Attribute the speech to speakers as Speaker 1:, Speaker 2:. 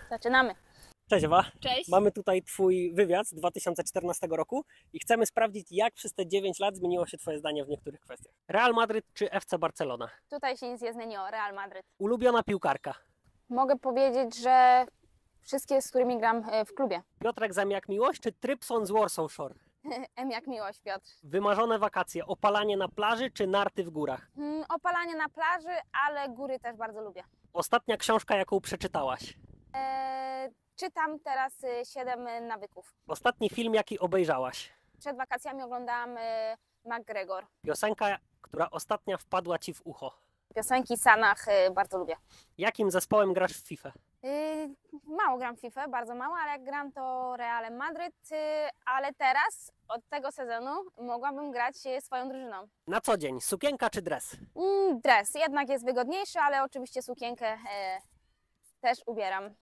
Speaker 1: Zaczynamy.
Speaker 2: Cześć Ewa.
Speaker 1: Cześć.
Speaker 2: Mamy tutaj Twój wywiad z 2014 roku i chcemy sprawdzić, jak przez te 9 lat zmieniło się Twoje zdanie w niektórych kwestiach. Real Madryt czy FC Barcelona?
Speaker 1: Tutaj się nic nie zmieniło. Real Madryt.
Speaker 2: Ulubiona piłkarka?
Speaker 1: Mogę powiedzieć, że wszystkie, z którymi gram w klubie.
Speaker 2: Piotrek Zamiak Miłość czy Trypson z Warsaw Shore?
Speaker 1: M jak miłość, Piotr.
Speaker 2: Wymarzone wakacje, opalanie na plaży czy narty w górach?
Speaker 1: Opalanie na plaży, ale góry też bardzo lubię.
Speaker 2: Ostatnia książka, jaką przeczytałaś?
Speaker 1: Czytam teraz 7 nawyków.
Speaker 2: Ostatni film, jaki obejrzałaś?
Speaker 1: Przed wakacjami oglądałam McGregor.
Speaker 2: Piosenka, która ostatnia wpadła Ci w ucho?
Speaker 1: Piosenki Sanach bardzo lubię.
Speaker 2: Jakim zespołem grasz w FIFA?
Speaker 1: Mało gram w FIFA, bardzo mało, ale jak gram to Realem Madryt, ale teraz, od tego sezonu, mogłabym grać swoją drużyną.
Speaker 2: Na co dzień, sukienka czy dres?
Speaker 1: Dres jednak jest wygodniejszy, ale oczywiście sukienkę też ubieram.